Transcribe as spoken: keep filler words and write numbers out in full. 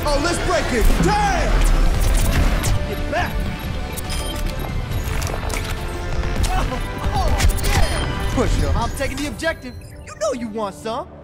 Oh, let's break it! Damn! Get back! Oh, oh, yeah! Push, yo. I'm taking the objective. You know you want some.